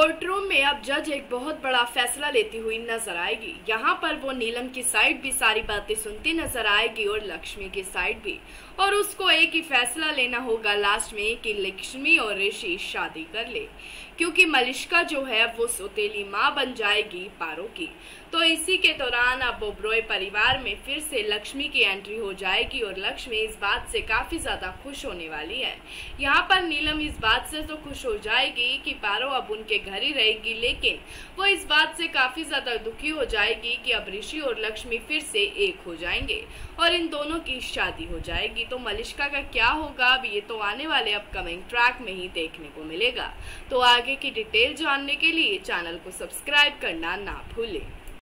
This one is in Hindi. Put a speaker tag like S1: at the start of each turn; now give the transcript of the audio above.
S1: कोर्ट रूम में अब जज एक बहुत बड़ा फैसला लेती हुई नजर आएगी। यहाँ पर वो नीलम की साइड भी सारी बातें सुनती नजर आएगी और लक्ष्मी की साइड भी, और उसको एक ही फैसला लेना होगा लास्ट में कि लक्ष्मी और ऋषि शादी कर ले, क्योंकि मलिष्का जो है वो सौतेली माँ बन जाएगी पारो की। तो इसी के दौरान अब ओबरॉय परिवार में फिर से लक्ष्मी की एंट्री हो जाएगी और लक्ष्मी इस बात से काफी ज्यादा खुश होने वाली है। यहाँ पर नीलम इस बात से तो खुश हो जाएगी कि पारो अब उनके घर ही रहेगी, लेकिन वो इस बात से काफी ज्यादा दुखी हो जाएगी कि अब ऋषि और लक्ष्मी फिर से एक हो जाएंगे और इन दोनों की शादी हो जाएगी। तो मलिष्का का क्या होगा अब ये तो आने वाले अपकमिंग ट्रैक में ही देखने को मिलेगा। तो आगे की डिटेल जानने के लिए चैनल को सब्सक्राइब करना ना भूलें।